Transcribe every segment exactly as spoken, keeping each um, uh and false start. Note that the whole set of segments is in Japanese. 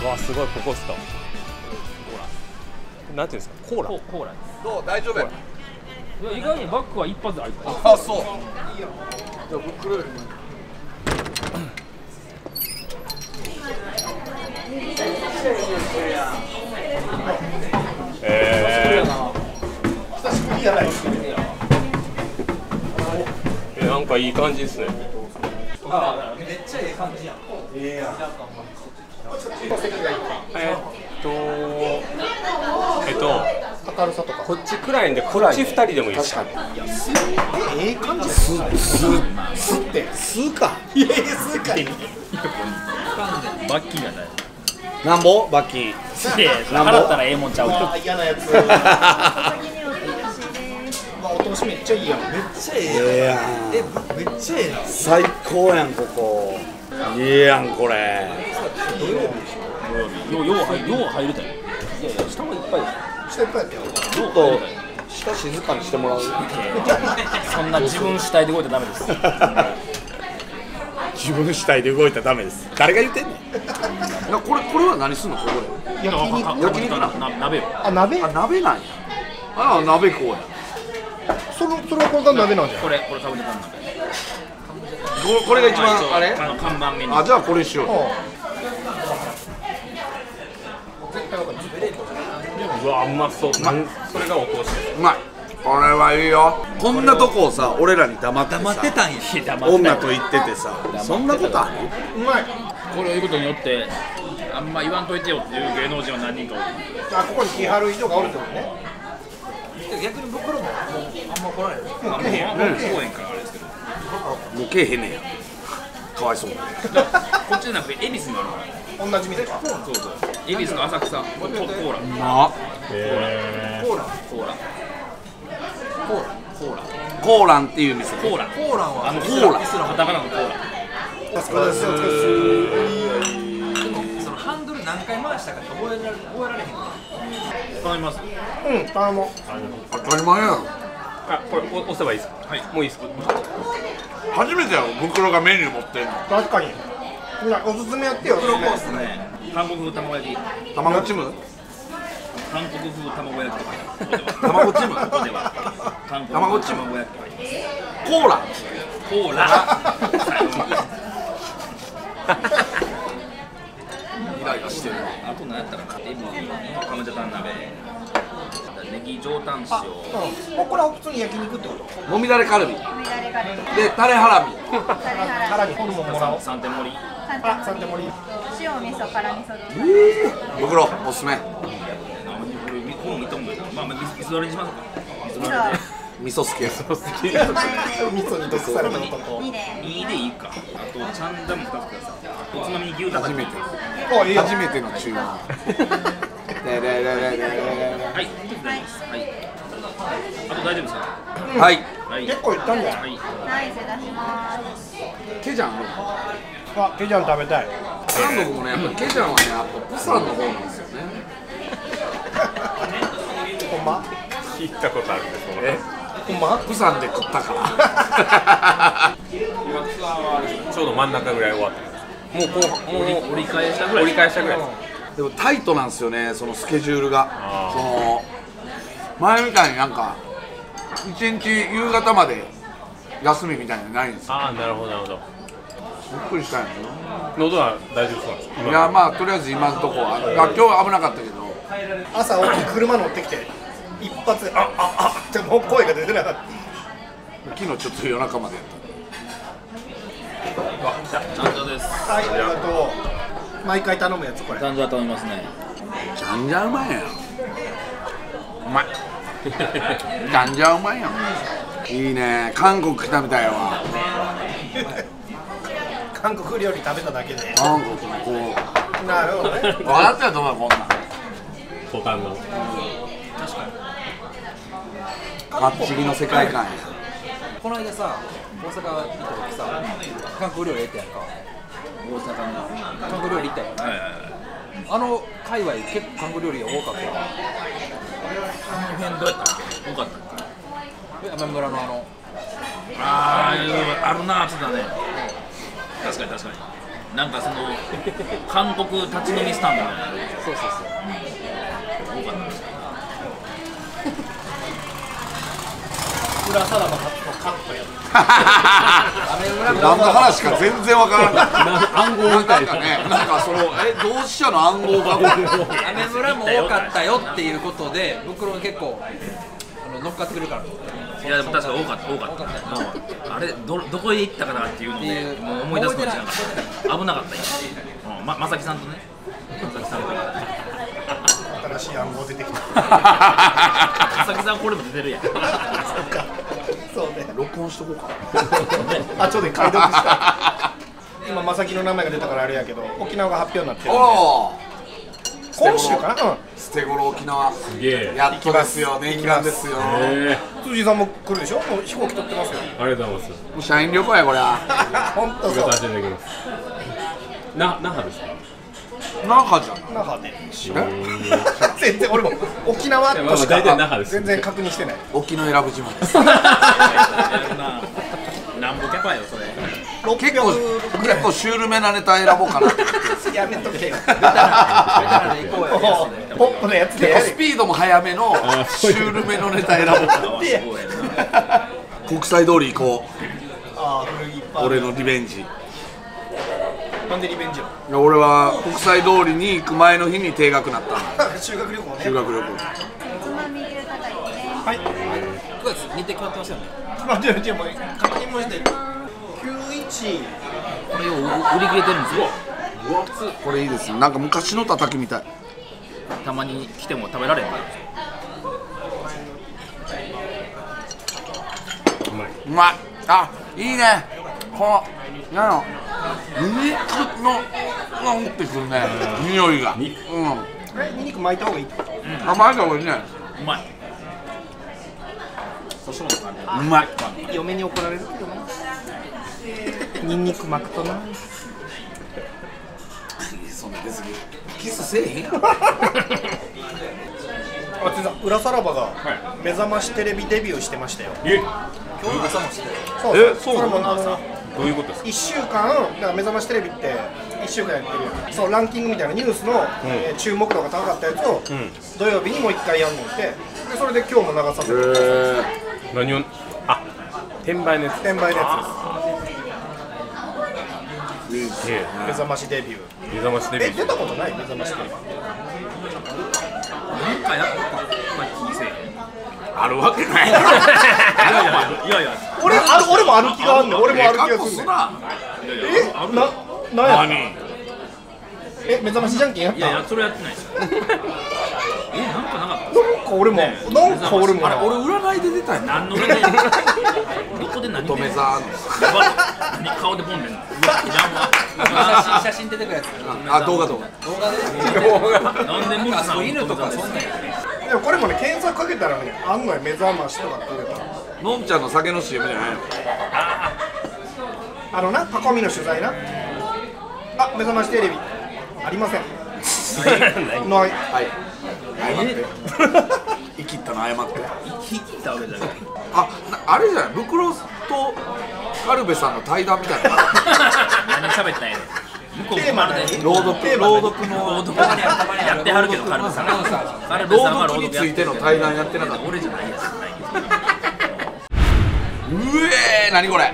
わ、すごい、ここっすか。なんていうんですか、コーラ。 コーラ。 どう、大丈夫や。 いや、意外にバッグは一発で開いた。 あ、そう。じゃあ袋よりも。 えー、 久しぶりやないですか。 え、なんかいい感じですね。 あ、めっちゃええ感じやん。 ええやん。 えっと、えっと、 明るさとか。 こっちくらいんで、こっち二人でもいいですか。 ええ感じ。す、す、すって、すか。いやいや、すか。 バッキーじゃない。 なんぼ、罰金。 いや、払ったらええもんちゃうか。 嫌なやつ。お通しめっちゃいいやん。めっちゃええやん。え、めっちゃええな。最高やん、ここ。いいやん、これ。土曜日でしょ。 よう、よう入る、よう入るたよ。いやいや、下もいっぱいでし下いっぱいやったよ。 ょ。よう入るたよ。 下静かにしてもらう。 そんな自分主体で動いたらダメです。 自分主体で動いたらダメです。誰が言ってんねん。いや、これ、これは何すんの、ここで。 焼肉、焼肉な、な、鍋よ。 あ、鍋。あ、鍋なんや。あ、鍋こうや。その、それはこれが鍋なんじゃん。 これ、これかぶってたんだ。 これが一番あれ。 あの看板メニュー。 あ、じゃあ、これしよう。 うわ、うまそう。なんそれがお通し。 うまい。これはいいよ。こんなとこをさ、俺らに黙ってさ。 黙ってたんや。 女と言っててさ、そんなことある？うまい。 これを言うことによってあんま言わんといてよっていう芸能人は何人かおる。 あ、ここに来はる人がおるってことね。 逆に僕らももうあんま来ないです。あんま公園からあれですけど。 もうけえへんねんや。かわいそう。 こっちじゃなくて恵比寿にもあるから。 同じ店か。 そうそう。恵比寿の浅草コーラ。コーラ。 へコーラ。コーラ。コーラ。コーラ。 コーランっていう店。 コーラ。コーラはあのコーラ。 カタカナのコーラ。 お疲れです。お疲れです。 でもそのハンドル何回回したか覚えられ覚えられへん。頼みます。 うん、頼もう。当たり前やろ。 あ、これ押せばいいですか。 はい。 もういいですか。 初めてやろ、袋がメニュー持ってんの。確かに。おすすめやってよ。 プロコースね。韓国風卵焼き。 卵チム。 韓国風卵焼きとか。 卵チム。 ここでは。韓国卵チム。 卵焼きとか言います。 コーラ。 コーラ。 イライラしてる。 あと何やったらカテブリ、カムジャタン鍋、ネギ上タン塩。 これは普通に焼肉ってこと？もみだれカルビ。で、タレハラミ。 タレハラミ、 ホルモンもらおう。 三点盛り。 あ、三点盛り。 塩味噌辛味噌丼。 袋おすすめ。 これ本見とんのよ。まあ味噌だれにしますか。味噌だれで。 味噌好きや。味噌好き。味噌に毒された男。 二で。 にでいいか。あとチャンダム二つください。おつまみに牛タン。 初めて。初めての注文。はい。 はい。あと大丈夫ですか。 はい。 はい。 結構いったんじゃない？ はい。 ナイス出します。 ケジャンある？あ、ケジャン食べたい。韓国もね、やっぱケジャンはね、やっぱプサンの方なんですよね。ほんま？ 聞いたことあるんですよね。 ほんま？プサンで食ったから。 ちょうど真ん中ぐらい終わったんです。もう後半、もう折り返したぐらい。 折り返したぐらいです。 でもタイトなんですよね、そのスケジュールが。その前みたいになんか一日夕方まで休みみたいなのないんですよ。 ああ、なるほどなるほど。 びっくりしたんや喉は大丈夫そうですか。 いや、まあとりあえず今のとこは、あ今日は危なかったけど、朝起きて車乗ってきて一発あああってもう声が出てなかった。昨日ちょっと夜中までやった。 ちゃんとです。 はい、ありがとう。毎回頼むやつこれ。 ちゃんとは頼みますね。 じゃんじゃうまいやん。うまい。じゃんじゃうまいやん。いいね。韓国来たみたいわ。韓国料理食べただけで。韓国のこう。なるほどね。笑ってると思うこんなん。 トタンの。 確かに。 バッチリの世界観や。 この間さ、大阪行った時さ、韓国料理行ったやんか。 大阪の。 韓国料理行ったやん。 はいはいはい。 あの界隈結構韓国料理が多かったよ。 あの辺どうやったっけ？多かったっけ？ 山村のあの。 ああ、あるなーって言ってたね。確かに確かに。 なんかその韓国立ち飲みスタンドみたいな。 そうそうそう。 多かったです。 裏さらばのカットや何の話か全然わからない暗号みたいななんかね、なんかそのえ同志社の暗号がアメ村も多かったよっていうことで、袋が結構あの乗っかってくるから。 いやでも確かに多かった多かった。もうあれどどこへ行ったかなっていうので、もう思い出すのじゃなかった。危なかったよ。うんままさきさんとね。まさきさんと。 新しい暗号出てきたまさきさんこれも出てるやん。 そうね録音しとこうかあちょうど解読した今まさきの名前が出たからあれやけど沖縄が発表になってるんでおお今週かなうん捨て頃沖縄すげえ。 やっとですよね、行きなんですよえ辻さんも来るでしょもう飛行機取ってますよー、ありがとうございます。 もう社員旅行やこりゃ本当そう仕事させていただきます。な、那覇ですか。 なんかじゃん那覇でえ全然俺も沖縄としいやまあ大体那覇かです全然確認してない沖永良部島ですなんぼキャパよそれ。 結構結構シュールめなネタ選ぼうかなってやめとけよベタなで行こうや。 ポップのやつでやれスピードも速めのシュールめのネタ選ぼうかなで国際通り行こああ古着いっぱいう俺のリベンジいなんでリベンジをや俺は国際通りに行く前の日に定額なったの修学旅行ね修学旅行つまみ牛高いですね。 はいくがつ日程決まってますよね。 まあでもでも確認もしてるきゅういちこれを売り切れてるんですよ。 これいいですねなんか昔のたたきみたいたまに来ても食べられへんから。 うまい。 うまいあいいねこのなんの肉のうんってくるね匂いが肉うんえニンニク巻いた方がいいってこと甘いかもいいねうまい。 うまい嫁に怒られるけどなニンニク巻くとなそんな別にキスせえへんやんあついさん裏さらばが目覚ましテレビデビューしてましたよえ、 今日の朝もしてる。 そうえそうなのれもあのどういうことですか。 いっしゅうかんだから目覚ましテレビっていっしゅうかんやってるやんそうランキングみたいなニュースの、えー注目度が高かったやつを、土曜日にもう一回やんのってでそれで今日も流させてへ何を、あ、転売のやつ。 転売のやえいいっすえつ目覚ましデビュー目覚ましテレビ。 え出たことない目覚ましテレビなんかやったか。まあ気せえへん。 あるわけないいやいやいやいやいや。 俺ある俺も歩きがあんねん俺も歩きがすんねんなえななんや何え目覚ましじゃんけんやったいやいやそれやってないですよ。えなんかなかった。 なんか俺もなんか俺もな俺占いで出たんや何のね。どこで何で。 乙女座の何顔でボンでんの。 写真写真出てくるやつ。 あ動画動画動画で。 なんでなんかそう犬とかそんなんや。 でもこれもね検索かけたらねあんのよ目覚ましとかって出たらのんちゃんの酒の シーエム じゃないのあのなパコミの取材なあ目覚ましテレビありませんないはい謝って生きったの謝って切ったわけじゃない。 あなあれじゃないブクロとカルベさんの対談みたいな何喋ったんや。向こうテーマ何朗読朗読の朗読やってはるけどカルベさん。カルベ朗さんは読についての対談やってなかった俺じゃないやつじゃない。 うえー何これ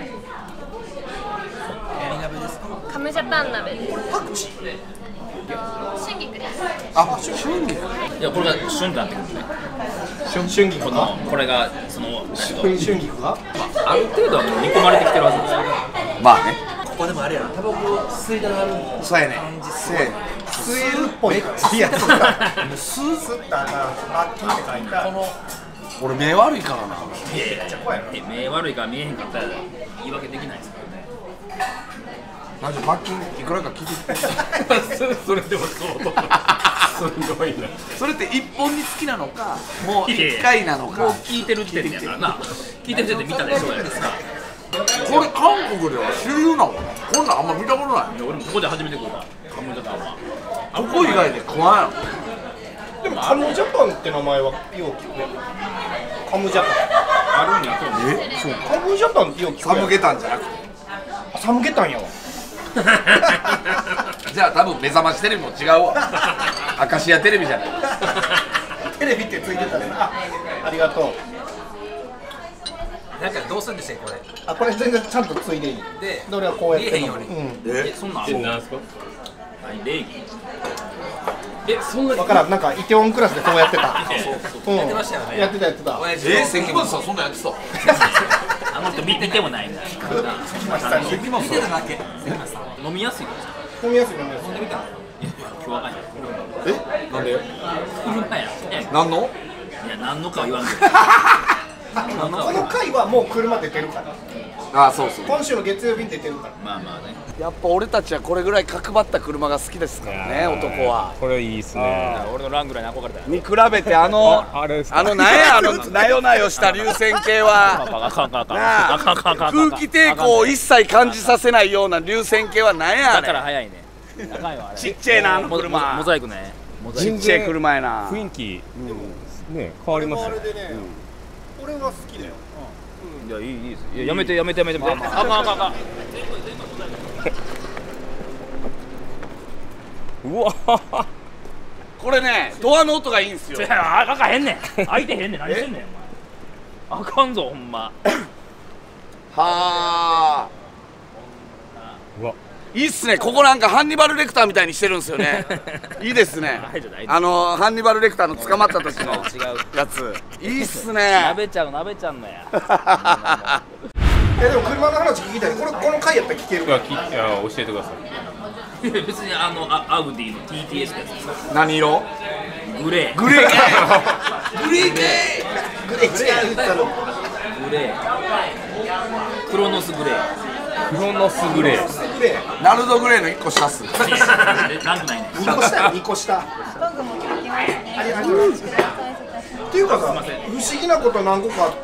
カムジャパン鍋です。 パクチー春菊です。 あ春菊いやこれが旬になってくるね。 春菊がこのこれがその春春菊がある程度はもう煮込まれてきてるはずですよ。 まあねここでもあれやろ。タバコ吸いたがる。 そうやねそうやねスエルっぽいいや吸ったスー吸ったなあっきって書いたこの俺目悪いからなめっちゃ怖いなえ目悪いから見えへんかったら言い訳できないですからね。 マジ罰金いくらか聞いてそれでもそう。すごいな。 それって一本につきなのかもう一回なのもうか聞いてる時点でやからな。聞いてる時点で見たでしょうやですか。 これ韓国では主流なのこんなんあんま見たことない俺もここで初めて食うた。カムジャタンは。 ここ以外で食わんやろでもカムジャパンって名前はよう聞くねカムジャパンあるんやと思う。 えそうカムジャパンってよう聞くサムゲタンじゃなくてあサムゲタンやわじゃあ多分目覚ましテレビも違うわ。明石家テレビじゃない。 テレビってついてたね。あ、ありがとう。 なんかどうするんですよこれ。 あ、これ全然ちゃんとついでいい。 で、 どれはこうやって見えへんように。 うん。 え、そんなんあるの？ なんですか？ 何礼儀？ え、そんなわからん、なんかイテウォンクラスでこうやってた。うん。 やってましたよねやってたやってた。 親父のえー、関本さんそんなんやってた？ あの人見見てもないんだ。 関本さん見てただけ。 飲みやすいか飲みやすい飲みやすい。 ら。今日はない。 え、なんで？ 車や。 なんの？ いや、何のかは言わんけど。 この回はもう車出てるから。 ああ、そうそう。 今週の月曜日に出てるから。 まあまあね。 やっぱ俺たちはこれぐらい角張った車が好きですからね、男は。 これいいっすね。 俺のラングラーに憧れたよ。 に比べてあのあれですかあのなんやあのなよなよした流線形はあかんあかんなああかんあかんあかんあかん。 空気抵抗を一切感じさせないような流線形はなんやあだかられ。 早いね。あかんよあれ。 ちっちゃいなあのモモ車モザイクね。モザイちっちゃい車やな。 雰囲気ね変わりますよ。 あれでね、俺は好きだよ。 ク。いやいいいいです。いややめてやめてやめてやめて。あかんあかんあかん。 うわこれねドアの音がいいんですよ。 いやあかんへんねん。開いてへんねん。何してんねんお前。あかんぞほんま。 はあ。 うわいいっすね。ここなんかハンニバルレクターみたいにしてるんですよね。いいですね大丈夫大丈。夫あのハンニバルレクターの捕まった時の違う。 やつ。いいっすなね。 べちゃうなべちゃんのや。 え、でも車の話聞きたい。これこの回やったら聞けるうわきいや教えてください。 別にあのあアウディの ティーティーエスってやつ。 何色？ グレー。 グレーかい。グレーかい。 グレー違う言ったの。 グレー。クロノスグレー。 クロノスグレー。 グレー。 ナルドグレーの一個下っす。 ランクないね。 二個下よ、二個下。ありがとうございます。っていうかさ、不思議なこと何個かあって、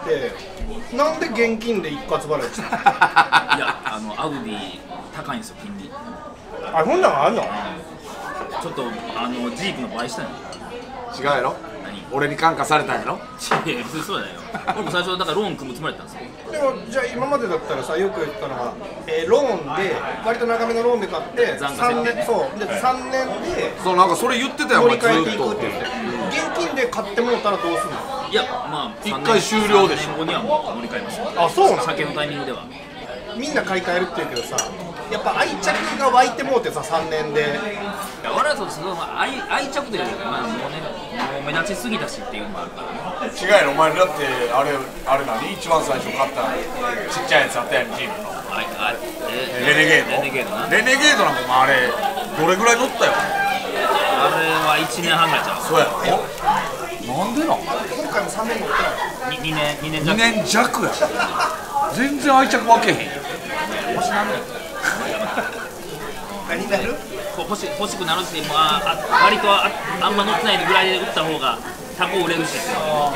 なんで現金で一括払いしたの？ いやあのアウディ高いんですよ金利。 あ、こんなんあんの？ ちょっとあのジープの倍したの。 違うやろ。 何？ 俺に感化されたんやろ。 いや別にそうだよ。俺も最初だからローン組むつもりだったんですよ。 でもじゃあ今までだったらさ、よく言ったのが、えー、ローンで割と長めのローンで買って残さん高設定ねねん、そうでさんねんでそうなんかそれ言ってたよ。 乗お前り換えていずっとくって言って、現金で買ってもらったらどうするの？ いやまあ一回終了でしょさんねんごにはもう乗り換えますよ。 あ、そうなの？ 酒のタイミングでは。 みんな買い替えるって言うけどさ、やっぱ愛着が湧いてもうてさ、さんねんで。 いや俺はそうすごい愛愛着というかまあもうねもう目立ちすぎたしっていうのもあるからね。 違うやろ。お前だってあれあれ何一番最初買ったちっちゃいやつあったやん。ジープのああえレネゲード。 レネゲードな。 レネゲードなんかもあれどれぐらい乗ったよ。 あれはいちねんはんぐらいちゃう。 そうやろ。なんでなん？ 今回もさんねん乗ってない。 ににねんにねんに弱。 ねん弱や。全然愛着分けへんやん。 星なんねん。 何になる？ こう欲し欲しくなるし、まあ、あ割とああんま乗ってないぐらいで売った方がタコ売れるし。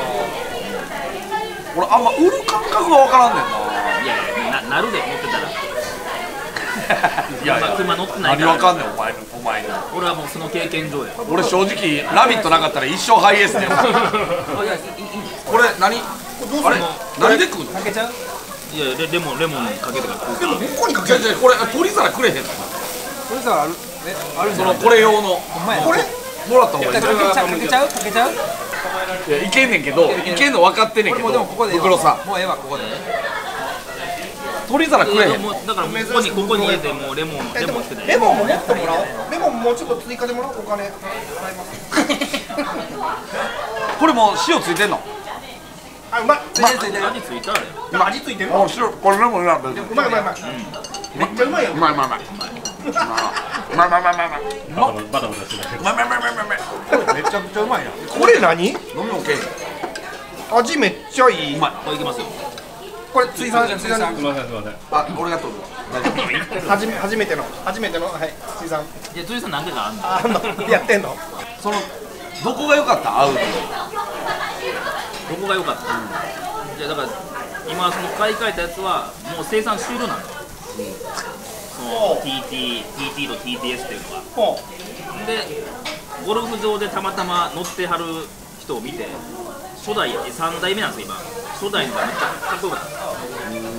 俺あんま売る感覚が分からんねんな。 いやいやななるで乗ってたら。 いやいや車乗ってないから。 何分かんねんお前のお前に。 俺はもうその経験上や。 俺正直「ラビット!」なかったら一生ハイエースでこあいやいいいいれ何あれ何で食うの？ かけちゃう？ いやレレモンレモンかけてから食うでもここにかける。 じゃじゃこれ取り皿くれへんの？ これさあるねあるんじそゃない？ のこれ用のほんまや。 これもらった方がいい。 かけちゃうかけちゃうかけちゃう？ いやいけんねんけどいけんの分かってんねんけこれもうでどもここでええわ袋さんもうええわここで。 取り皿くれへんの？ いやもうだからもうここにここに入れてもうレモンえでもレモンつけて。 レモンももっともらおう。レモンもうちょっと追加でもらおう。お金払います。 これもう塩ついてんの？ あ、うまい。 ついてるついてる。 味ついたらよ。 今味ついてる。 あ塩これレモンなんだ。ううまいうまいうまい。めっちゃうまいよ。 まいうまいうまいうまいうまいうまいうまいうまいうまいバタバタしてる。 うまいうまいうまいうまいめちゃくちゃうまいな。これ何？ 飲みもけへん。 味めっちゃいい。 うまい。 これいきますよ。 これ追加追加すみませんすみません。 あ俺が取るわ。大丈夫。 初め初めての初めてのはい追加。 いや、辻さん何回かあんの。 ああんのやってんの。 そのどこが良かった？アウディ。 どこが良かった。じゃだから今その買い替えたやつはもう生産終了なの。その ティーティー、ティーティー と ティーティーエス っていうのは。 ほでゴルフ場でたまたま乗ってはる人を見て初代さんだいめなんですよ今。初代のがめっちゃかっこよかった。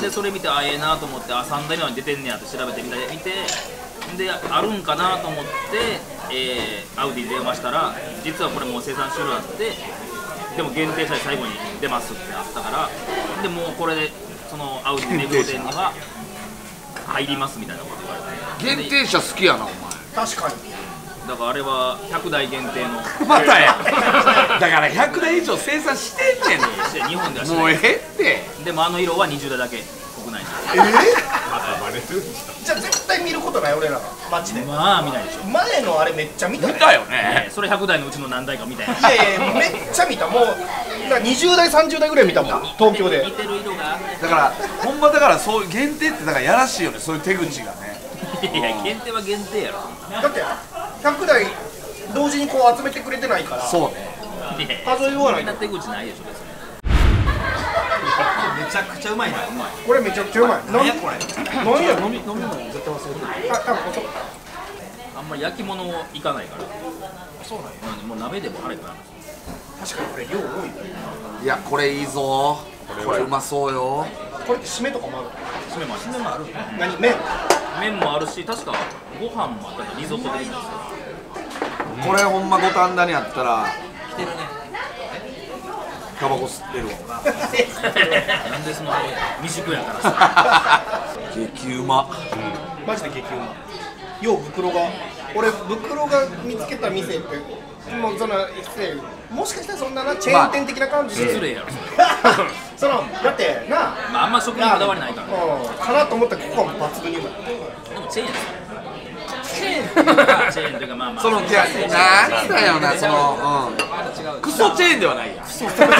でそれ見てあええなと思ってあさんだいめに出てんねやって調べてみて見てであるんかなと思って、えー、アウディに電話したら実はこれもう生産終了になってでも限定車で最後に出ますってあったからでもうこれでそのアウディ目黒店には入りますみたいなこと言われて限定車好きやなお前。 確かにだからあれはひゃくだい限定のまたやだからひゃくだい以上生産してんねんねして日本ではしもうえないえってでもあの色はにじゅうだいだけ国内にえー、 朝バレるんじじゃあ絶対見ることない俺らがマジでまあ見ないでしょ前のあれめっちゃ見た見ねたよね。 それひゃくだいのうちの何台かみたいないやいやめっちゃ見たもうなにじゅうだいさんじゅうだいぐらい見たもん東京で似てる色がだからほんまだからそういう限定ってだからやらしいよねそういう手口がね。 いや限定は限定やろだってひゃくだい同時にこう集めてくれてないからそうね。 いや数えようがないそんな手口ないでしょ別にめちゃくちゃうまいな。うまい。 これめちゃくちゃうまい何やこれ。 何や飲み飲み物絶対忘れてる。 あ多分そうあんまり焼き物いかないからそうなんやもう鍋でもあれかな確かにこれ量多いよいやこれいいぞ。これうまそうよ。 これって締めとかもある締めもある締めもある何麺麺もあるし確かご飯もあったからリゾットでいいんですよこれほんま五反田にあったら来てるね。 タバコ吸ってるわ。 なんでその未熟やからさ激うま。 マジで激うまよう袋が俺袋が見つけた店ってもうその失礼もしかしたらそんななチェーン店的な感じで、 失礼やろそのだってなまああんま食にこだわりないからねうんかなと思ったらここは抜群にうまいでもチェーンやチェーンっていうかチェーンというかまあまあそのいやなんだよなその、うん、クソチェーンではないやん。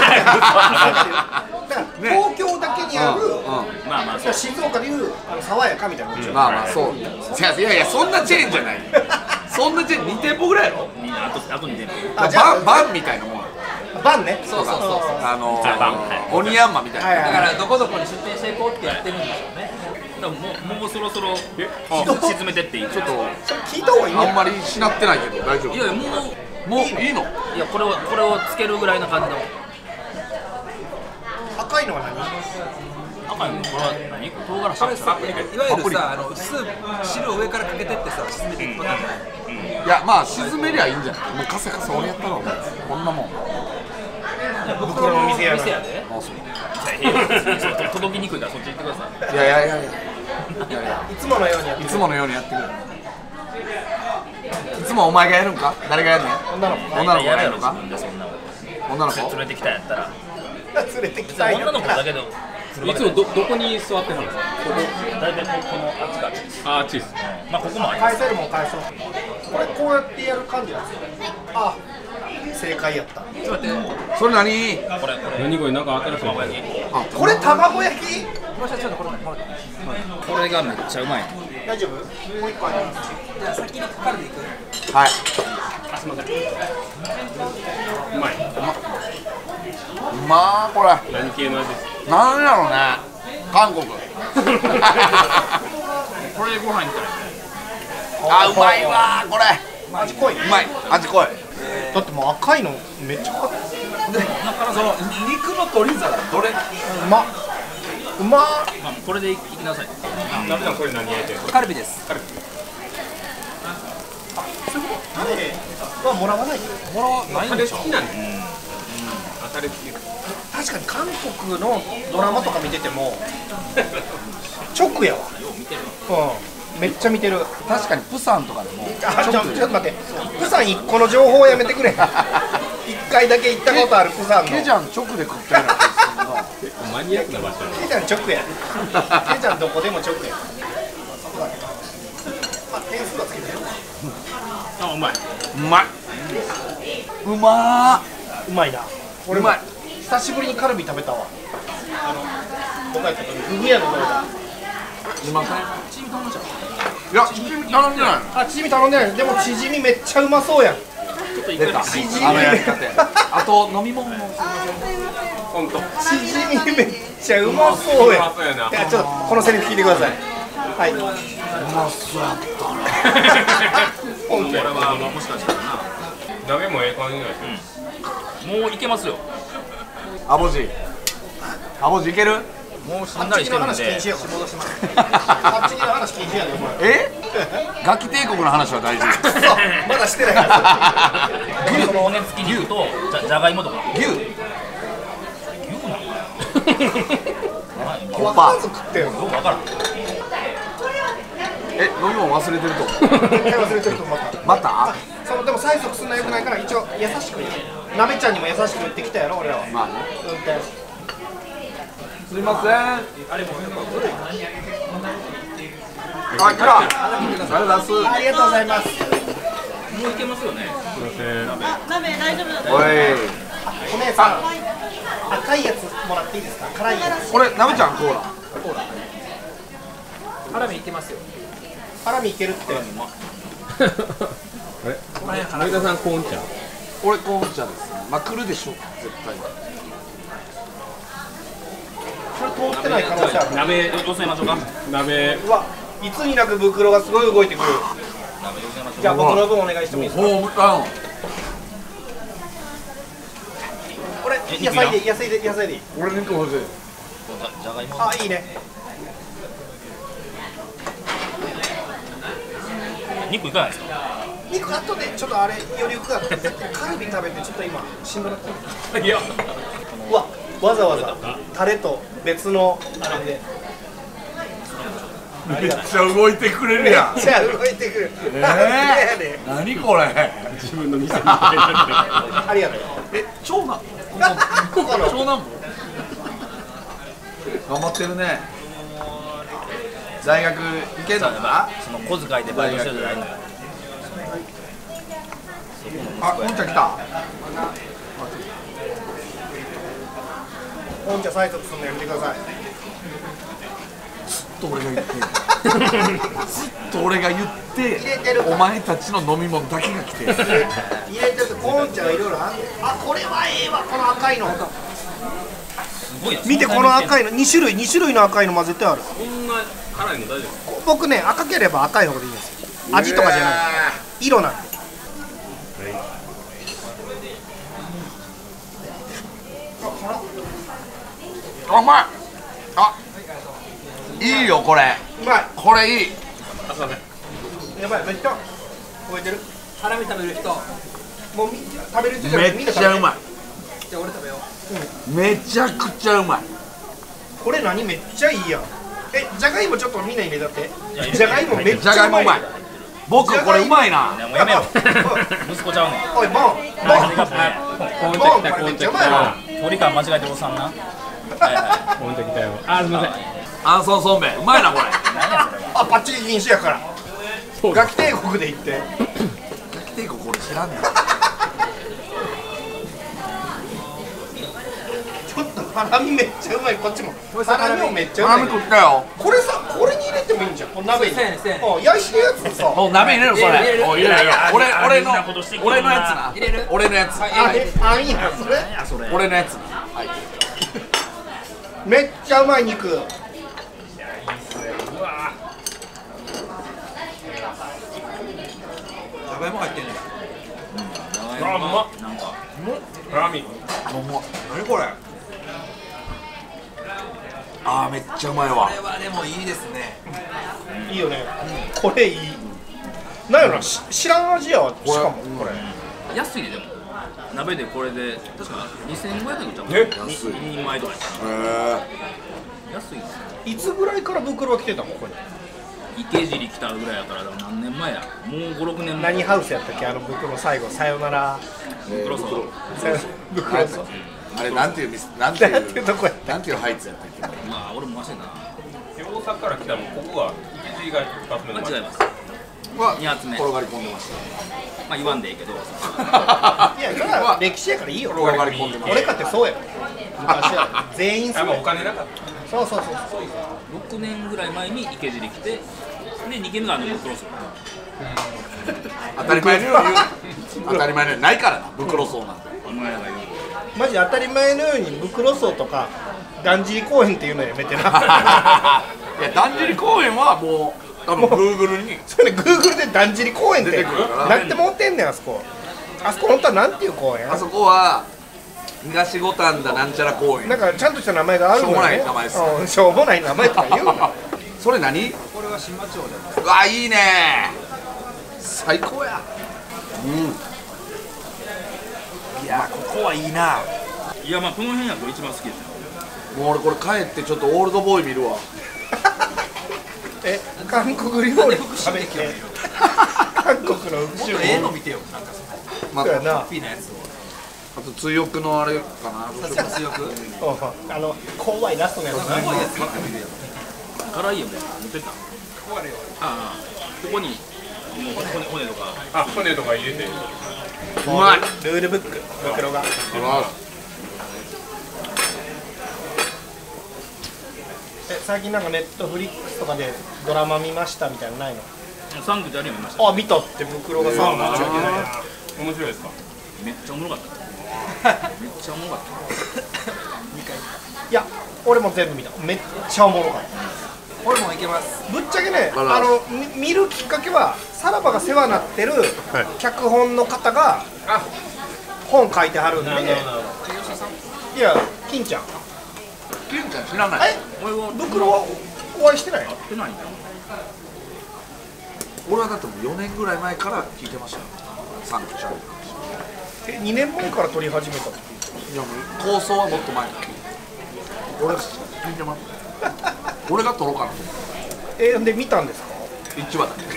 だから東京だけにある、 まあまあそう静岡でいうあの爽やかみたいなこと、 まあまあそういやいやいやそんなチェーンじゃないそんなチェーンに店舗ぐらいやろ。 みんなあとあとに店舗あじゃあバンバンみたいなもん。 バンねそうそうそうそう。 あのあバンー、オニヤンマみたいな、 はいはいだからどこどこに出店していこうってやってるんでしょうね。 だからもうもうそろそろえ沈めてっていいちょっとそれ聞いた方がいいんあんやまりしなってないけど大丈夫。 いやいやもうもういいの。 いやこれをこれをつけるぐらいな感じの赤いのは何赤いのこれは何唐辛子これさいわゆるさあのスープ汁を上からかけてってさ沈めていくパターンじゃない。 いやまあ沈めりゃいいんじゃない。もうカサカサ俺やったろこんなもん。 袋の店やな店やであそう。 いやいやそうと届きにくいからそっち行ってくださいいやいやいやいやいつものようにやっていつものようにやってくれ。いつもお前がやるんか。誰がやるねん。 女の子女の子がやるのか。 自分でそんな女の子。 連れてきたんやったら連れてきたい女の子だけどいつもどどこに座ってたんですか。 大体このあっちかあっちですあーチーズまあここもあり返せるもん返そうこれこうやってやる感じなんですよあ正解やったちょっと待って。 それ何。 これこれ何これなんか新しいのあこれ卵焼きもう一つちょっとこれ食べて。 これがめっちゃうまい大丈夫もう一個ありますじゃあ先にカルビいく。 はい。 うまい。 うまーこれ。 何系の味ですか。 なんやろね。韓国。 これでご飯いったらあうまいわーこれ。 味濃いうまい味濃い。 だってもう赤いのめっちゃかっその肉の取り皿どれ。 うまっうまっまあこれでいきなさいダメだこれ何焼いてるの。 カルビです。 タレはもらわないよもらわないんタでしょ。 レ好きなんです。あタレ好き。 確かに韓国のドラマとか見てても直やわうんめっちゃ見てる確かにプサンとかでもあちょちょっと待ってプサン一個の情報やめてくれ一回だけ行ったことあるプサンのケジャン直で食ったような気がするな。 結構マニアックな場所やね。 ケジャン直やケジャンどこでも直やまあ点数はつけてるあうまいうまいうまーうまいな俺もうまい久しぶりにカルビ食べたわあの僕が言ったとフグ屋のところだすいませんいやチヂミ頼んでないの。 あチヂミ頼んでないでもチヂミめっちゃうまそうやんちょっと一回出たチヂミあのやり方や。あと飲み物も本当。 チヂミめっちゃうまそうやんうまそうやないやちょっとこのセリフ聞いてくださいはいまそうやった本当やこれはもしかしたらな鍋もええ感じなんですよ。 もういけますよアボジアボジいける。 もうしんなりしてるんで。 あっちの話禁止やからあっちの話禁止やでお前えガキ帝国の話は大丈夫そうまだしてないから牛の骨付き肉とじゃじゃがいもとか。 牛牛なの？ 分からず食ってんのよくわからん。 え飲み物忘れてると絶対忘れてると思ったまたそのでも催促すんのよくないから一応優しく言うなべちゃんにも優しく言ってきたやろ俺らはまあね運転すいませんあ来たありがとうございますありがとうございますもういけますよね。 おいお姉さん赤いやつもらっていいですか辛いやつこれなべちゃんコーラハラミいけますよ。 ハラミいけるってあれ森田さんコーン茶俺コーン茶ですまあ来るでしょ絶対それ通ってない可能性ある鍋よそいましょうか。 鍋うわいつになく袋がすごい動いてくる鍋よそいましょうじゃあ僕の分お願いしてもいいですかホームタウンこれ野菜で野菜で野菜でいい俺肉欲しいじゃじゃがいも。 あいいね肉いかないですか。 肉後でちょっとあれ余力があってカルビ食べてちょっと今しんどなってるいやうわわざわざタレと別のあれでめっちゃ動いてくれるめっやんちゃ動いてくるえなんでやねんー、何これ自分の店みたいになってありがとうえ長男ここの長男も頑張ってるね大学行けんのかなその小遣いでバイトしてるじゃないのよ。 あ、こんちゃん来た本茶催促すんのやめてくださいずっと俺が言ってずっと俺が言って入れてるお前たちの飲み物だけが来て入れてるとコーン茶がいろいろあるあこれはええわこの赤いのすごいな。 見てこの赤いのに種類に種類の赤いの混ぜてあるこんな辛いの大丈夫ですかこ僕ね赤ければ赤い方がいいんですよ味とかじゃない色なんであうまいあいいよこれうまいこれいいあすいませんやばいめっちゃ超えてるハラミ食べる人。 もうみ食べる人じゃなめっくてみんな食べるちゃうまいじゃあ俺食べよう。 めちゃくちゃうまいこれ何めっちゃいいやんえじゃがいもちょっとみんなに目立ってやじゃがいもめっちじゃがゃうまいいうもうまい僕これうまいないやもうやめよう。息子ちゃうねん。 おいボンボンコーン茶来たコーン茶来た鳥感間違えておっさんな。はいはコーン茶来たよあすいませんアンソンそうめんうまいなこれい。何やそれは。 あパッチリ禁止やからそうガキ帝国で行ってガキ帝国俺知らんねんちょっとハラミめっちゃうまいこっちもハラミもめっちゃうハラミまい食ったよこれさこれに入れてもいいんじゃんこの鍋にそうやねんそうやねんお焼いてるやつさもう鍋入れるそ入れる入れるれおい入れるよ俺いや俺のいやことしてきよ俺のやつな入れる俺のやつあえあいいなそれ何やそれ。 俺のやつなはいめっちゃうまい肉じゃがいも入ってんねん。 あうまっなんかハラミうま何これ。 あーめっちゃうまいわこれはでもいいですね。 いいよねこれいいなんやろなし知らん味やわしかもこれ安いででも。鍋でこれで確かにせんごひゃくえんちゃうか。 えに安いににんまえとかやったらへ安いですよ。 いつぐらいから袋は来てたのここに池尻来たぐらいやからでも何年前や。もうごろくねん前。 何ハウスやったっけあの袋最後さよならえ袋そう。 さよ袋そうあれなんていう店なんていなんていううとこやなんていうハイツやったっけまあ俺も忘れたな。 大阪から来たらもうここが池尻が一発目の間違います。 は二発目転がり込んでましまあ言わんでいいけど。 いやそれは歴史やからいいよ転がり込んでま俺かってそうや昔は全員そうやっぱお金なかったそうそうそうろくねんぐらい前に池尻来て、でにけんめがあの袋そう。 当たり前のように言う当たり前のようにないからな袋そうなんてお前らが言う。 マジ当たり前のように袋荘とかだんじり公園っていうのやめてないやだんじり公園はもう多分グーグルにそれグーグルでだんじり公園って出てくるからなんて持ってんねんあそこあそこ本当はなんていう公園あそこは東五反田なんちゃら公園。 なんかちゃんとした名前があるのよね。 しょうもない名前ですうんしょうもない名前とか言うな。 それ何？ これは新町でうわいいね最高や。うんいやここはいいな。 いやまあこの辺やと一番好きですよ。 もう俺これ帰ってちょっとオールドボーイ見るわ。 え韓国料理食べて韓国の復讐ええの見てよなんかまそうやな。 ハッピーなやつをあと追憶のあれかな。どうしようか強くうんあの怖いラストのやつな。 怖いやつばっか見るよ辛いよね持ってった。ああここにもう骨骨とか。 あ骨とか入れてうまい。 ルールブック袋が。え最近なんかネットフリックスとかでドラマ見ましたみたいなのないの？ サンクチュアリ見ました。 あ見たって袋がさん面白いですか？ めっちゃおもろかっためっちゃおもろかった。 いや俺も全部見た。めっちゃおもろかった。 俺もいけます。 ぶっちゃけね、 あらあのみ見るきっかけはさらばが世話になってる脚本の方が本書いてはるんで、いや金ちゃん、 ケンちゃん知らない。 え袋はお会いしてないの？ やってないんだよ。 俺はだってもうよねんぐらい前から聞いてましたよ。サンクチュアリえにねんまえから撮り始めたって。 いやもう構想はもっと前から聞いて俺が聞いてます俺が撮ろうかなと思っえで見たんですか？ ていちわだけ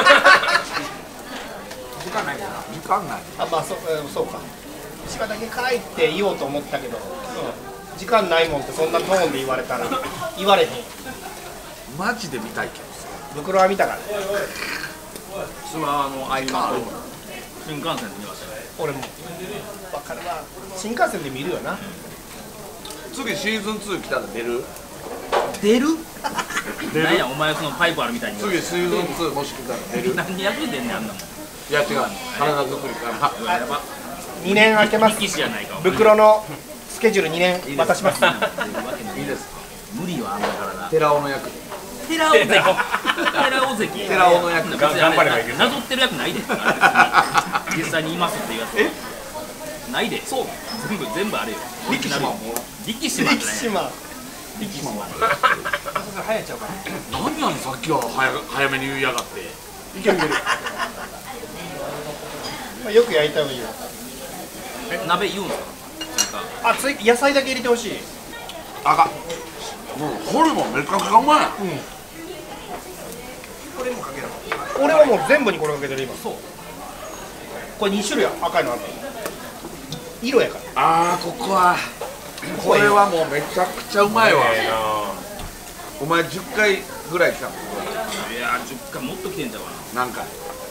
時間ないかな。時間ない。 あまあそ、えーそうか。一話だけ書いて言おうと思ったけど、うん時間ないもんってそんなトーンで言われたら言われへん。 マジで見たいけどさ。 袋は見たからね。 それはあの合間新幹線で見ましたよ。 俺も分かるわ。新幹線で見るよな。 次シーズンツー来たら出る。 出るなんやお前そのパイプあるみたいに次シーズンツーもし来たら出る。 何役出んねんあんなもん。 いや違う体作りからやばにねん空けます。 力士じゃないか。 袋のスケジュールにねん渡します。 いいですか。 無理よあんな体。 寺尾の役で。 寺尾関。寺尾関。 寺尾の役別にあれ頑張ればいけるなぞってる役ないで。実際にいますっていうやつ。え？ないで。そう。全部全部あれよ。 力士マンも力士マンじゃない。 力士マン。 力士マン。 早いちゃうから何やねんさっきは早早めに言いやがって。いけるいける。 まあよく焼いた方がいいよ。 鍋言うんですか。なんかあつい野菜だけ入れてほしい。 あかん。もうホルモンめちゃくちゃうまい。 これもかける俺はもう全部にこれかけてる今。そう。これに種類赤いのある。色やから。 ああここはこれはもうめちゃくちゃうまいわ。 ええなお前じゅっかいぐらい来たの。 いやじゅっかいもっと来てんちゃうかな。 何回。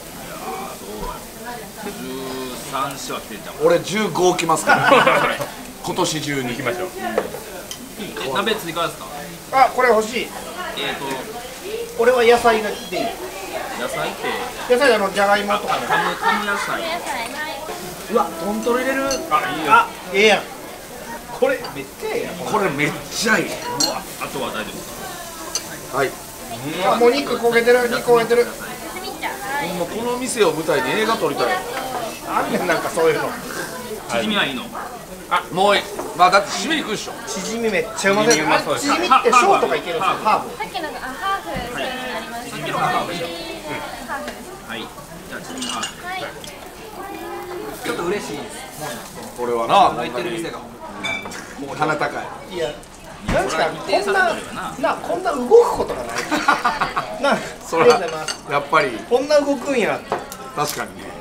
じゅうさんしは来てんちゃうか俺じゅうご来ますから今年中に行きましょう。 な。え鍋追加ですか。 あこれ欲しい。 えっと俺は野菜がでいい。 野菜って野菜あのじゃがいもとかね。 カムカム野菜。 うわトントロ入れる。 あいいよ。 あええやん。これめっちゃええやん。 これめっちゃいい。 あとは大丈夫ですか。 はい。 あもう肉焦げてる肉焦げてる。 ほんまこの店を舞台に映画撮りたい。 あんねんなんかそういうの。 チヂミはいいの。 もういい。まあだって締めに行くでしょ。 チヂミめっちゃうまそうやな。あチヂミってショーとかいけるんですよ。ハーブ。 さっきのがあハーフそれになります。 チヂミのハーフでしょ。 ハーフです。 はい。じゃあチヂミのハーフ。 はい。 ちょっと嬉しいですこれはな泣いてる店が鼻高い。 いやなんかこんななこんな動くことがない。なそれはありがとうございます。 やっぱりこんな動くんやって。 確かにね。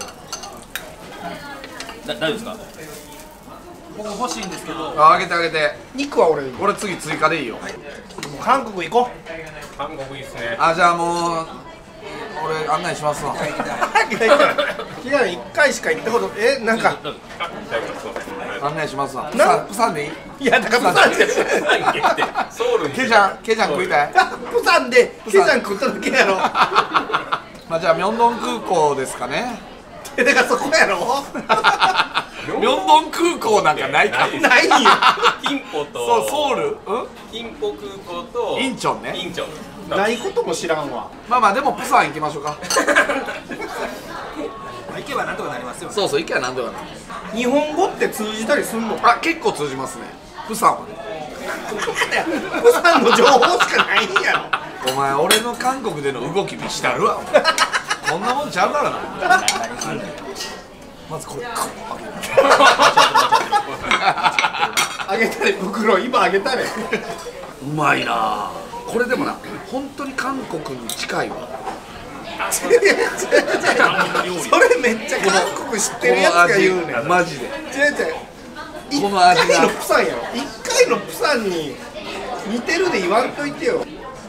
だ大丈夫ですか。 僕欲しいんですけどああげてあげて。 肉は俺俺次追加でいいよ。 韓国行こう。 韓国いいっすね。 あじゃあもう俺案内しますわ。 いやいやいっかいしか行ったことえなんかあ大丈夫そうです。 案内しますわ。 なプサンでいい？ いやだからプサンでソウルに。 ケジャンケジャン食いたい？ プサンでケジャン食っただけやろ。 まあじゃあミョンドン空港ですかね。 だからそこやろ。 ミョンドン空港なんかないか。 ないよ。 キンポとそうソウル？うん？ キンポ空港とインチョンね。 インチョン。 ないことも知らんわ。 まあまあでもプサン行きましょうか。 行けばばなんとかなりますよね。 そうそう、行けばなんとかなる。 日本語って通じたりすんの？ あ、結構通じますね。プサンはね。 プサンの情報しかないんやろ。 お前俺の韓国での動き見したるわ。お前こんなもんちゃうからな。まずこれこうあげたれ袋今あげたれ。 うまいな。これでもな、本当に韓国に近いわ。 それめっちゃ韓国知ってるやつが言うねん。 マジで。 違う違う。 この味一回のプサンやろ。一回のプサンに似てるで言わんといてよ。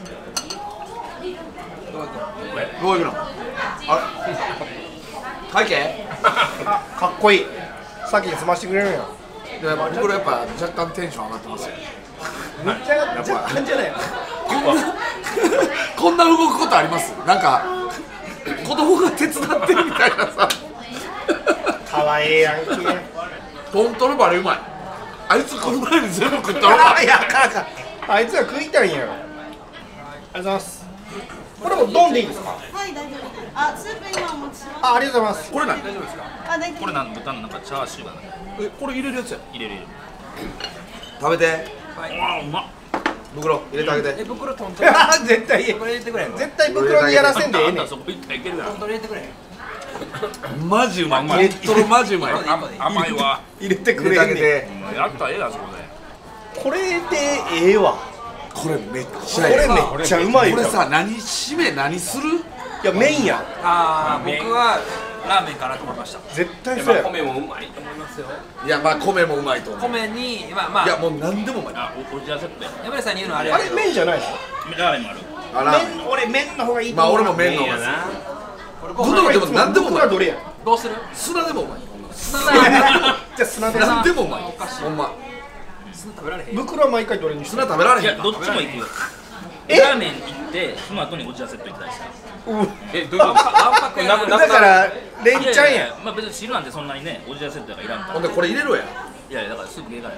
どういうの？あれ？会計？ あ、かっこいい。先に済ましてくれるんや。 いや、僕らやっぱ若干テンション上がってますよ。 めっちゃ若干じゃない。 こんな動くことあります？なんか子供が手伝ってるみたいなさ。 かわいいやんけ。 トントロバレうまい。あいつこの前に全部食ったろか。 いや、かかあいつは食いたいんやろ。ありがとうございます。これもドンでいいですか？ はい大丈夫です。あスープ今お持ちします。 あ、ありがとうございます。 これ何？大丈夫ですか？ あ大丈夫です。 これなん豚のなんかチャーシューがねえ、これ入れるやつや。 入れる入れる。 食べて。 ああうまっ。 袋入れてあげて。 え袋トントロ絶対これ入れてくれんの？ 絶対袋にやらせんでええねん。 そこいったらいけるやトントロ入れてくれん。 マジうまい。ネットのマジうまい。 甘いわ。 入れてく入れてあげれんねん。 て。 やったらええやんそこで。 これでええわ。 これめっこちゃええ。 れめっちゃうまいわ。 これさ、何締め何する？ いや、メインや。 ああ僕はラーメンかなと思いました。 絶対そうや。 米もうまいと思いますよ。 いや、まあ米もうまいと思う。 米にまあまあいや、もう何でもうまい。 あおおじやセットや。 山根さんに言うのはあれあれやけど麺じゃないの？ ラーメンもある。 あら。 麺、俺麺の方がいいと思う。 まあ俺も麺の方が好俺き。 ご飯どのでも何でもうまい。 僕らどれや？ どうする？ 砂でもうまい。 砂ラーメンじゃあ砂で。 何でもうまい。ほんま。 砂食べられへん。 袋は毎回どれにして砂食べられいやへんか。 どっちも行くよ。 えラーメン行ってその後におじやセット行ったりした。 え、どういうこと？ わんぱくやな。 なだからレンチャンや。 いやまあ別に汁なんてそんなにねおじやセットやからいらんから。 ほんでこれ入れろや。 いやいやだからスープ芸がや。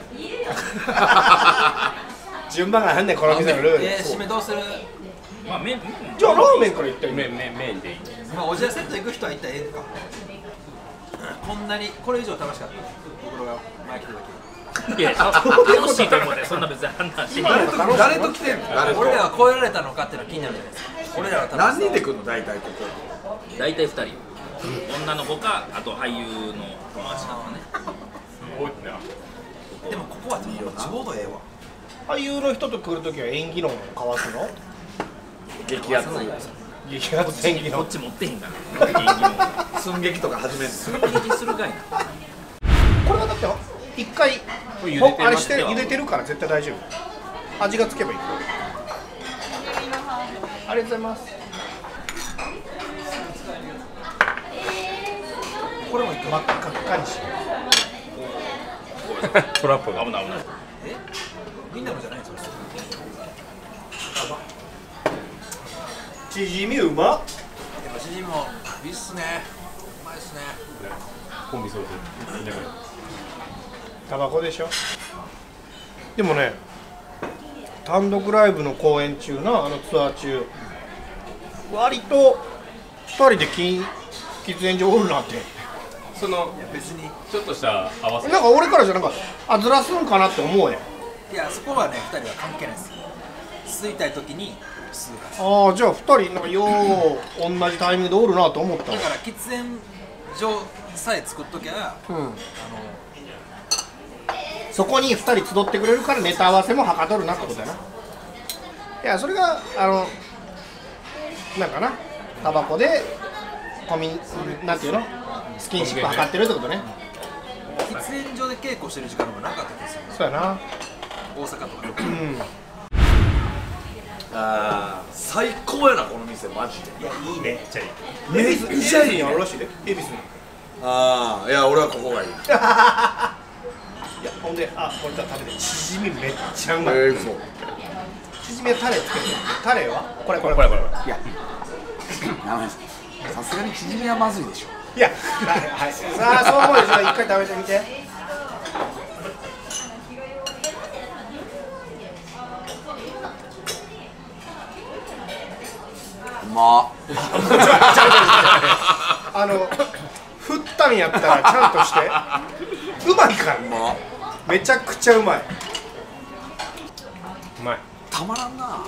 順番があんねんこの店のルール。 えー締めどうする？ まあ麺じゃあラーメンからいったらいい。 麺麺麺でいい。 まあおじやセット行く人は一体ええか。こんなにこれ以上楽しかった。袋が前来た時。 いや楽しいと思うねそんな別に判断していい。 誰と誰と来てんの？誰と？ 俺らは超えられたのかっていうのは気になるじゃないですか。俺らは楽し何そう人で来るの大体ここ？ 大体ふたり。女の子かあと俳優の友達なのね。 でもここはちょうどええわ。 俳優の人と来るときは演技論を交わすの？ 激アツ。 激アツ演技論。 こっち持ってへんから演技の寸劇とか始める寸劇するかいな。 これはだって一回茹でてあれしてますよ茹でてるから絶対大丈夫。味がつけばいい。ありがとうございます。これも真っ赤っかにしよトラップが。 危ない危ない。 えみんなのじゃないんですか？ う。チヂミうまっ。 やっぱシジミもいいっすね。うまいっすね。 コンビそうです。 タバコでしょ。でもね単独ライブの公演中なあのツアー中割とふたりで喫煙所おるなって。 その別にちょっとした合わせ。 なんか俺からじゃなんかあずらすんかなって思うやん。 いやそこはねふたりは関係ないです。吸いたい時に吸うから。 ああじゃあふたりなんかよう同じタイミングでおるなと思ったわ。 だから喫煙所さえ作っときゃうん、 あのそこにふたり集ってくれるからネタ合わせもはかどるなってことやな。いやそれがあのなんかなタバコでコミなんていうのスキンシップ測ってるってことね。 喫煙所で稽古してる時間の方がなかったですよ。 そうやな。 大阪とかよく。 うんあー最高やなこの店マジで。 いやいいね。 めっちゃいいやろらしいで恵比寿に。 ああいや俺はここがいい。 いやほんであこれじゃ食べてチヂミめっちゃうまい。 えー、そうチヂミはタレつけてる。タレはこれこれこれこれこいややめさすがにチヂミはまずいでしょ。 いやはいはいさあそう思うでしょ。一回食べてみて。 うまっあの振っったんやったらちゃんとしてうまいからまめちゃくちゃうまい。 うまい。 たまらんな。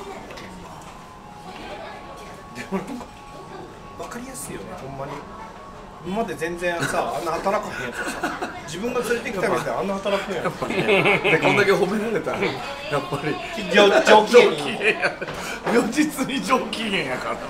でもなんか分かりやすいよね、ほんまに。今まで全然さ、あんな働かへんやつがさ、自分が連れてきた店であんな働くんやろ。 でこんだけ褒められたらやっぱり上上機嫌に如実に上機嫌やからな。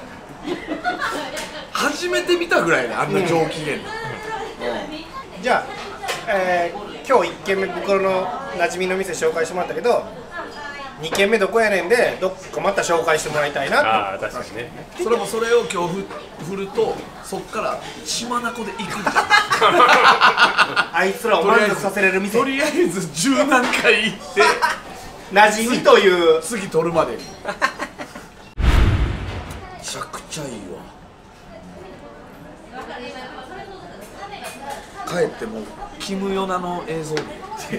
初めて見たぐらいであんな上機嫌で、 じゃあ、えー、今日いっけんめ袋の馴染みの店紹介してもらったけど、にけんめどこやねんでどっかまた紹介してもらいたいな。 ああ確かにね。 それもそれを今日振るとそっから血眼で行くんじゃん。 あいつらを満足させれる店、 とりあえず十何回行って馴染みという次取るまでに。めちゃくちゃいいわ。帰ってもキム・ヨナの映像見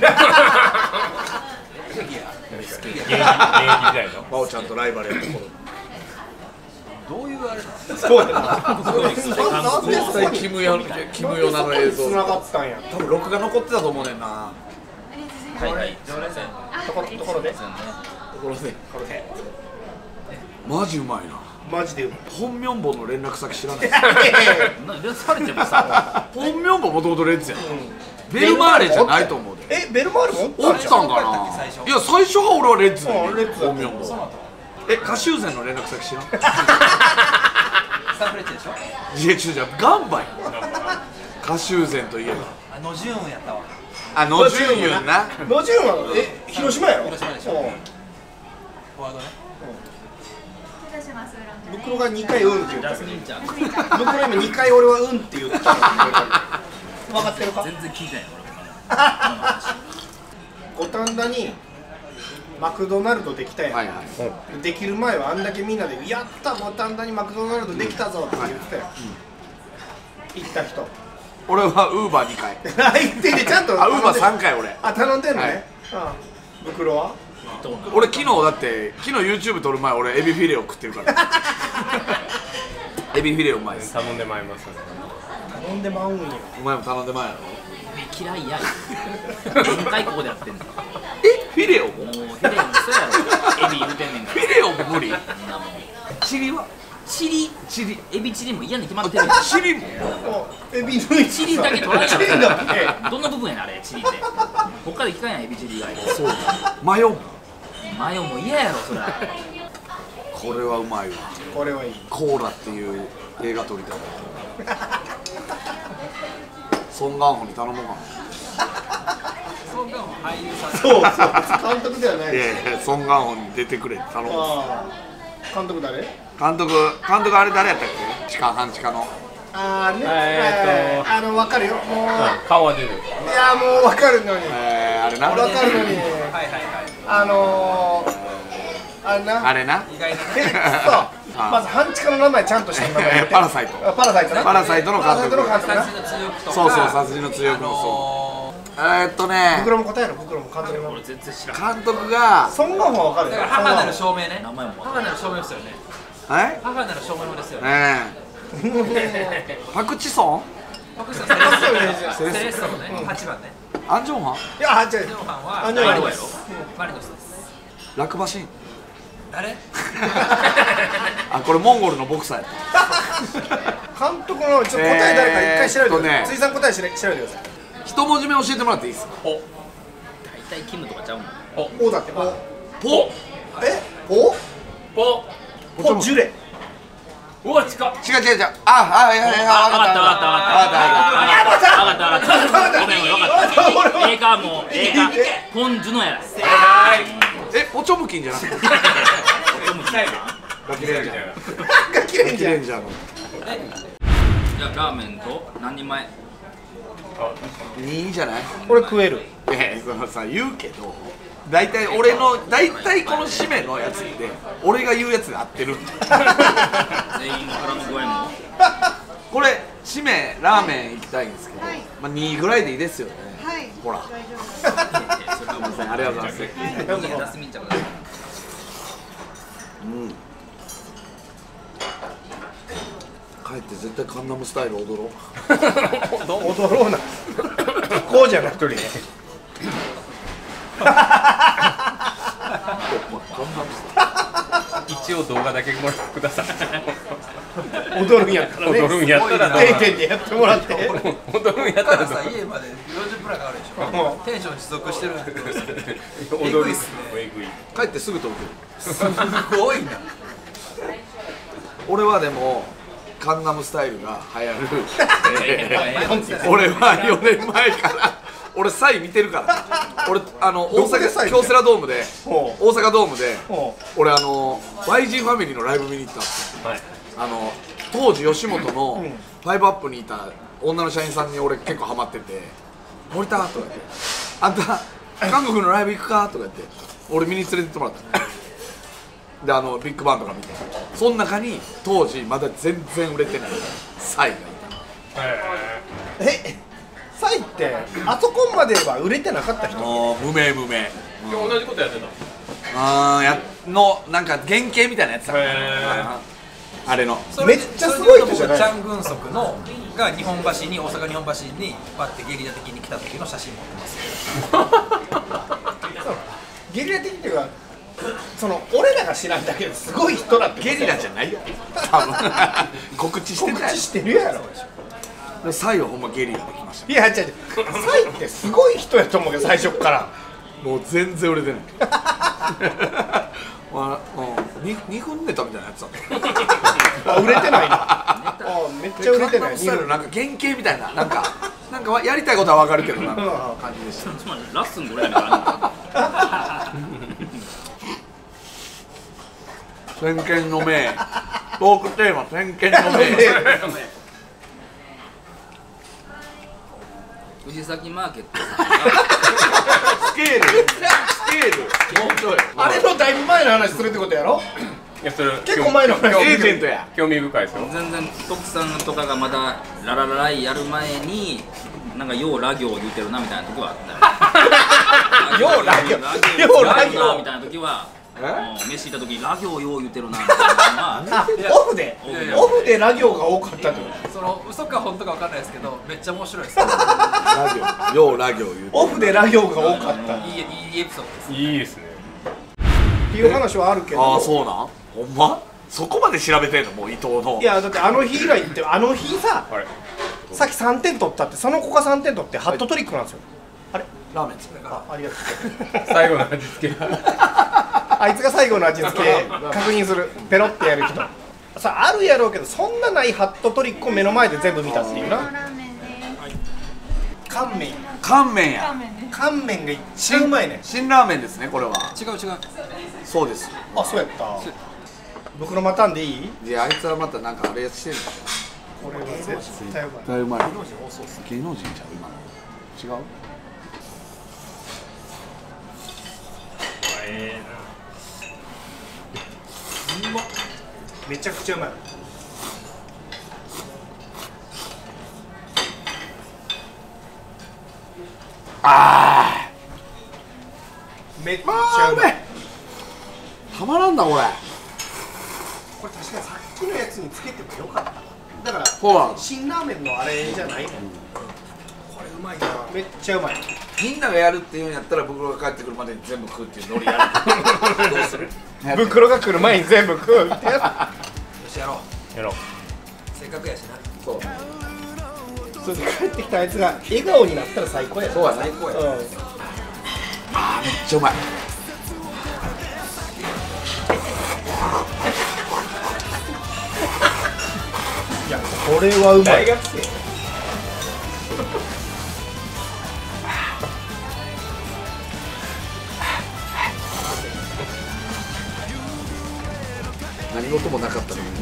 現役現役時代の。 真央ちゃんとライバルやった頃。 どういうあれなの？ そうやな。なんでそこ絶対にキムヨキムヨナの映像繋がったんや。 多分録画残ってたと思うねんな。 はいはい常連さんところところでところでマジうまいな。 マジでうまい。 本名簿の連絡先知らない。 な連されてもさ本名簿もともとレッツやん。ベルマーレじゃないと思うで。 え、ベルマールもおったんかな。いや最初は俺はレッツだよ。 うんレッツだ本名簿。え、歌集前の連絡先知らん。 スタンフレッチでしょ？ いや違う違うガンバイ。歌集前といえばあのジューンやったわ。 あのジュンユンな。 ノジュンはえ広島やろ。 広島でしょうんフォワードね。 失礼します。 袋がにかいうんって言っジャたけど、 スミンちゃん袋今にかい俺はうんって言ったから分かってるか。 全然聞いてない五反田にマクドナルドできたやん、 はいはい。 できる前はあんだけみんなでやった五反田にマクドナルドできたぞって言ってたよ、行った人俺はウーバーにかい。 行っててちゃんとあ、ウーバーさんかい俺。 あ頼んでんのはいね、うん、袋は俺昨日だって昨日 YouTube 撮る前俺エビフィレオ食ってるから。エビフィレオうまいです。 頼んでまいります。 頼んでまうんよ。 お前も頼んでまいやろ。 嫌いや何回ここでやってんの。もえ、フィレオもうヒレもそうやろエビ言うてんねんからフィレオも無理。 そんなもんチリはチリチリエビチリも嫌に決まってるやんチリもエビのチリだけ取られたチリだけらどんな部分やねんあれチリって他で聞かんやんエビチリ以外そうだマヨもマヨも嫌やろそれこれはうまいわ。 これはいい。 コーラっていう映画撮りたい。ソン・ガンホに頼もうかソン・ガンホ俳優さん。 そうそう監督ではなな。 いいやいやソン・ガンホに出てくれって頼もう。 ああ監督誰？ 監督監督あれ誰やったっけ？地下半地下のあーね、 えーっとあの分かるよもう、 顔は出る。 いやもう分かるのにえー、あれな分かるのにはいはいはい。 あのー、あれなあれな意外なえね。 そうまず半地下の名前ちゃんとした名前言ってパラサイトあパラサイトなパラサイトの監督パラサイトの監督な殺人の強くとか。 そうそう殺人の強くもそう、えー、っとね袋も答えろ袋も監督の俺全然知らん監督がソン・ガンホは分かるよだから母なる証明ね。 名前も母なる証明ですよね。 え母なる証明ですよね。 ねえパクチソンパクチソンセレッソセレッソセレッソのね、はちばんね。 アンジョンハンいやあ違うジョーハンはあジョーハンマリノスマリノスです。 ラクバシン誰？ あこれモンゴルのボクサーやった監督のちょっと答え誰か一回調べてください、 えーっとね辻さん答え調べ調べてください。 一文字目教えてもらっていいですか？ 大体キムとかちゃうもんおだっておポえおポポジュレうわ近っ。 違う違う違うああいやいやあ、わかったわかったわかったわかったわかったわかったわかったわかったごめんごめんわかったええかもうええかポンジュのやらえポチョムキンじゃなくてガキレンジャーが綺麗ガキじゃん。 レンジャーのじゃあラーメンと何人前にじゃない？ これ食える。 いやいやそのさ言うけど大体俺の大体この締めのやつって俺が言うやつで合ってる全員の腹の具合もこれ締めラーメン行きたいんですけど、まあにぐらいでいいですよね。 はいほら大丈夫です。 それはもうすいませんありがとうございます。 いいやダスミンちゃんだうん帰って絶対カンナムスタイル踊ろう。 踊ろうな。こうじゃなくてね。 一応動画だけもらってください。 踊るんやったらね。 踊るんやったら定点でやってもらって。 踊るんやったらさ家までよじゅっぷんかかるでしょ。テンション持続してるんだけど。 踊るっすね。 帰ってすぐ飛ぶ。 すごいな。 俺はでもカンナムスタイルが流行る。俺はよねんまえから俺サイ見てるから俺あの大阪京セラドームで大阪ドームで俺あの ワイジー ファミリーのライブ見に行ったんですよ、はい、あの当時吉本のファイブアップにいた女の社員さんに俺結構ハマってて「森田」とか言って「あんた韓国のライブ行くか?」とか言って俺見に連れてってもらったであのビッグバンとか見てその中に当時まだ全然売れてないサイがいた。 えサイってあそこまでは売れてなかった人？ もう無名無名。 同じことやってた。 あーやのなんか原型みたいなやつだ。あれのめっちゃすごい人じゃない？ チャン・グンソクのが日本橋に大阪日本橋にバッてゲリラ的に来た時の写真持ってます。 ゲリラ的っていうかその俺らが知らんだけですごい人だって。 ゲリラじゃないよ。多分告知してた。 告知してるやろ。 サイはほんまゲリラできました。 いや違う違う。サイってすごい人やと思うけど最初から。 もう全然売れてない。まあ、うん、ににふんネタみたいなやつだった。 あ売れてないな。あめっちゃ売れてない。 スタイルなんか原型みたいななんかなんかやりたいことはわかるけどなんか感じでした。 つまりラッスンこれやねんから先見の明。トークテーマ先見の明。 藤崎マーケットスケールスケールもうちょいあれのだいぶ前の話するってことやろ。 いやそれ結構前の話。 エージェントや。 興味深いですよ。 全然徳さんとかがまだラララライやる前になんかようラ行言うてるなみたいな時はあったよ。 ようラ行ようラ行みたいな時は飯行った時にラ行よう言うてるなみたいなのはオフでオフでラ行が多かったってこと。 その嘘か本当かわかんないですけどめっちゃ面白いです。ラ行ようラ行言う。 オフでラ行が多かった。 いいいいエピソードです。 いいですね。 っていう話はあるけど。 ああそうなん。ほんま。そこまで調べてんのもう伊藤の。 いやだってあの日以来ってあの日ささっきさんてん取ったってその子がさんてん取ってハットトリックなんですよ。あれラーメン作れあありがとう。 最後の味付け。 あいつが最後の味付け確認するペロってやる人さあるやろうけどそんなないハットトリックを目の前で全部見たっていうな。乾麺乾麺や。 乾麺が一番うまいね。 辛ラーメンですねこれは。 違う違う。 そうです。 あそうやった。袋またんでいい？ いやあいつはまたなんかあれしてるんだよ。 これは絶対うまい。 絶対うまい。芸能人ちゃう今の。違う？ えうまっ。めちゃくちゃうまい。 ああ。 めっちゃうまい。 たまらんなこれ。 これ確かにさっきのやつにつけてもよかった。だからほら辛ラーメンのあれじゃないの。これうまいな。めっちゃうまい。 みんながやるっていうんやったら袋が帰ってくるまでに全部食うっていうノリやる。どうする？ 袋が来る前に全部食うってやよしやろう。 ー、やろう。 せっかくやしな。 そう。 つ。それで帰ってきたあいつが笑顔になったら最高や。 そうやな。 最高や。 うん。 あーめっちゃうまい。 いやこれはうまい。 大学生。 何事もなかったのに。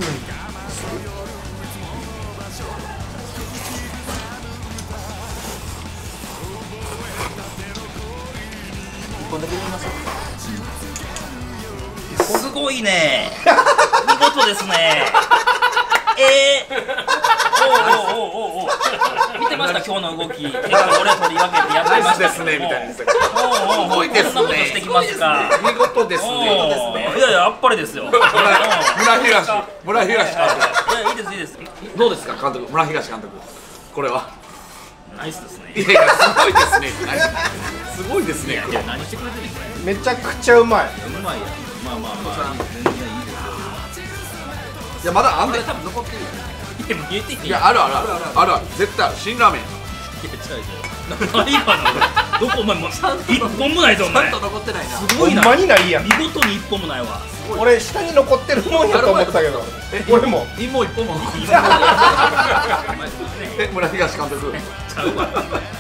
すごいね見事ですねえーおおおおお見てました今日の動き。結構俺取り分けてやってナイましたスですねみたいにしておおおおすごいですねこんなことしてきますか。 見事ですおねおいやいやあっぱれですよ。 村東村東監督いやいいですいいです。 どうですか監督村東監督これはナイスですね。 いやいやすごいですねすごいですねいや何してくれてるんですか。 めちゃくちゃうまい。 うまいや。まあまあまあ全然いいですよ。 いやまだあんで多分残ってるよ。いや見えてへんいやあるあるあるあるある絶対ある辛ラーメンいや違う違う。何今のどこお前もう一本もないぞお前。 残ってないな。 すごいな。 ほんまにないやん。 見事に一本もないわ。 俺下に残ってるもんやと思ったけど、俺も陰謀一本も。 え村東監督ちゃうわ。